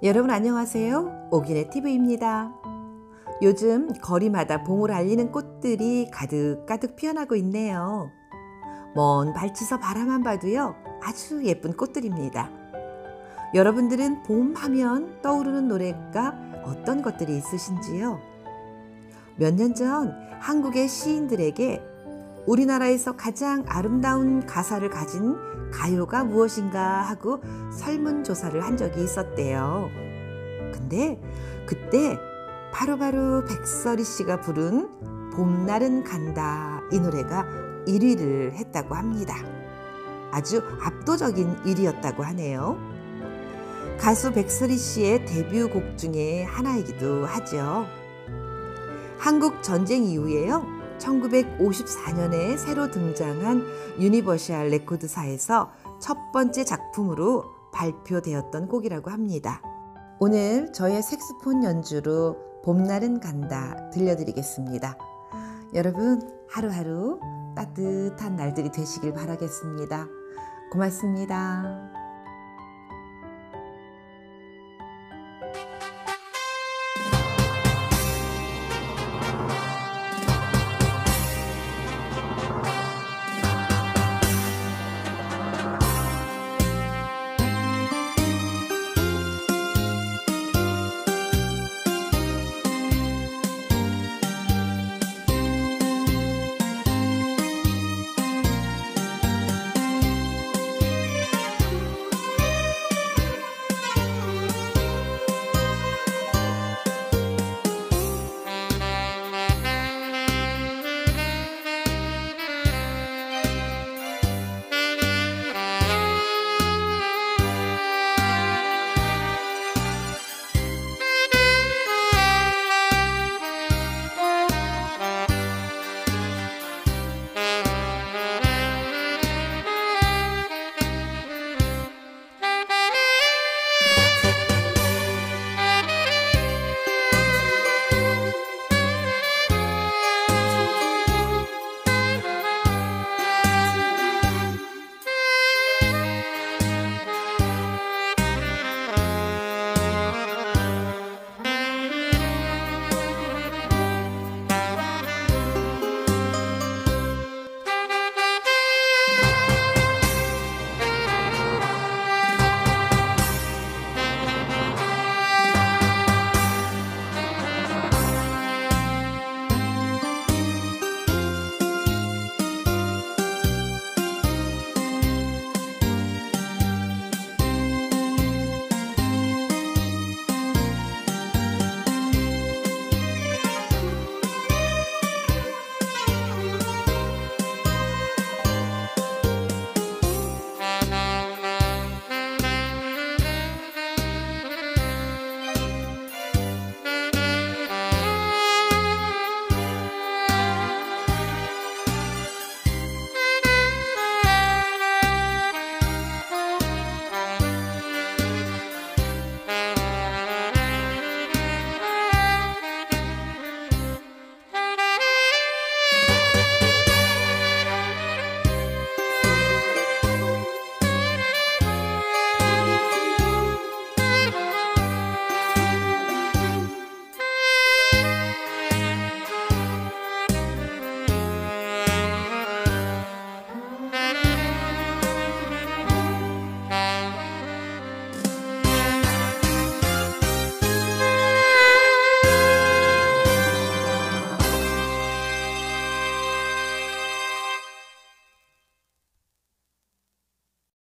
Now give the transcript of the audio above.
여러분 안녕하세요. 오기네 TV입니다. 요즘 거리마다 봄을 알리는 꽃들이 가득가득 피어나고 있네요. 먼 발치서 바라만 봐도요, 아주 예쁜 꽃들입니다. 여러분들은 봄 하면 떠오르는 노래가 어떤 것들이 있으신지요? 몇 년 전 한국의 시인들에게 우리나라에서 가장 아름다운 가사를 가진 가요가 무엇인가 하고 설문조사를 한 적이 있었대요. 근데 그때 바로 백설이 씨가 부른 봄날은 간다 이 노래가 1위를 했다고 합니다. 아주 압도적인 1위였다고 하네요. 가수 백설이 씨의 데뷔곡 중에 하나이기도 하죠. 한국 전쟁 이후에요. 1954년에 새로 등장한 유니버셜 레코드사에서 첫 번째 작품으로 발표되었던 곡이라고 합니다. 오늘 저의 색소폰 연주로 봄날은 간다 들려드리겠습니다. 여러분 하루하루 따뜻한 날들이 되시길 바라겠습니다. 고맙습니다.